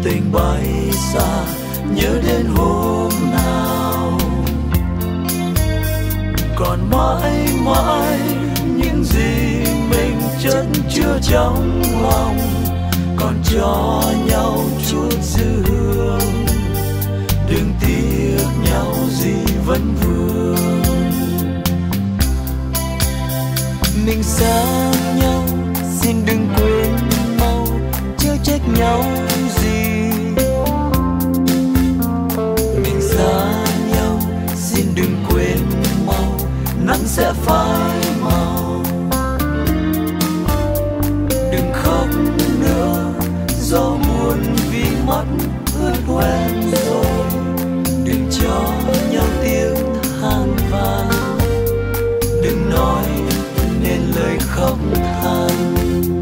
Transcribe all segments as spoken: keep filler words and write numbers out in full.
tình bay xa, nhớ đến hôm nào còn mãi mãi những gì mình chất chứa trong lòng, còn cho nhau chút dư hương, đừng tiếc nhau gì vẫn vương. Mình xa nhau xin đừng quên mau, chớ trách nhau gì. Mình xa nhau xin đừng quên mau, nắng sẽ phai màu. Đừng khóc nữa gió buồn vì mắt ướt hoen rồi, đừng cho nhau tiếng than vang, đừng nói nên lời khóc than.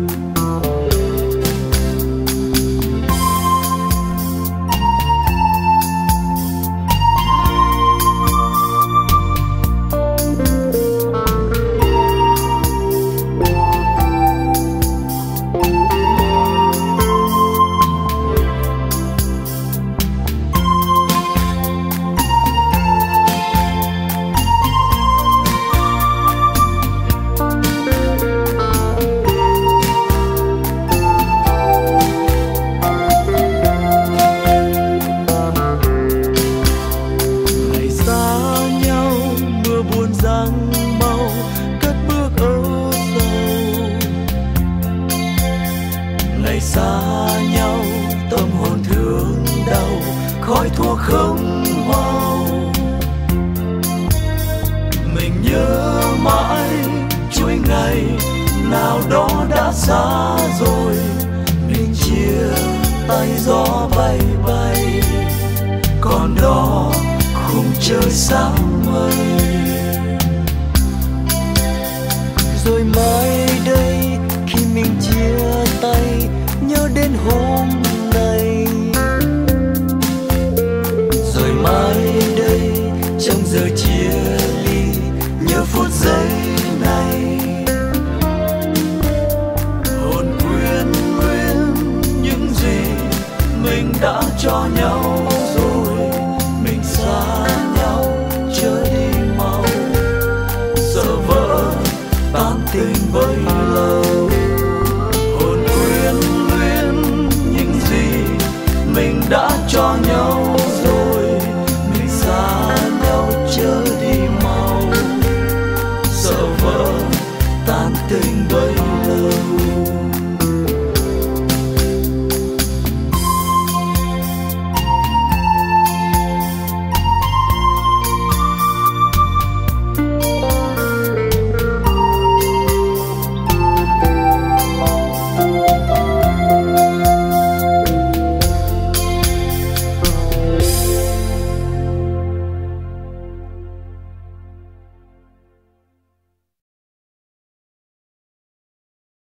Xa nhau tâm hồn thương đau, khói thuốc không mau. Mình nhớ mãi chuỗi ngày nào đó đã xa rồi, mình chia tay gió bay bay, còn đó khung trời sáng mây. Rồi mai đây khi mình chia tay, nhớ đến hôm nay. Rồi mai đây trong giờ chia ly, nhớ phút giây này. Hồn quyến luyến những gì mình đã cho nhau,